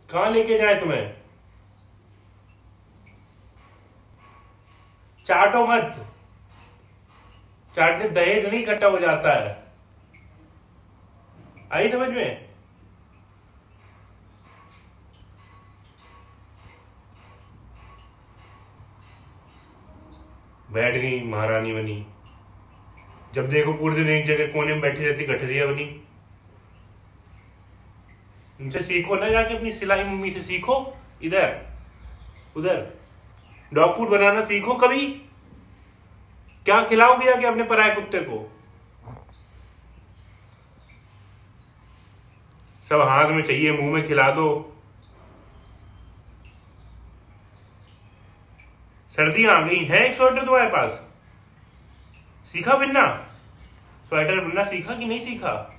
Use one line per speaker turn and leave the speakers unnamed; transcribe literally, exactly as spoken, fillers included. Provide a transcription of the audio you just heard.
कहाँ लेके जाए तुम्हें? चाटो मत। चाटने दहेज नहीं इकट्ठा हो जाता है। आई समझ में? बैठ गई महारानी बनी। जब देखो पूरे दिन एक जगह कोने में बैठी रहती गठरिया बनी। इनसे सीखो ना, जाके अपनी सिलाई मम्मी से सीखो। इधर उधर डॉग फूड बनाना सीखो कभी। क्या खिलाओगे जाके अपने पराये कुत्ते को? सब हाथ में चाहिए, मुंह में खिला दो। सर्दियां आ गई हैं, एक स्वेटर तुम्हारे पास? सीखा बिनना? स्वेटर बुनना सीखा कि नहीं सीखा?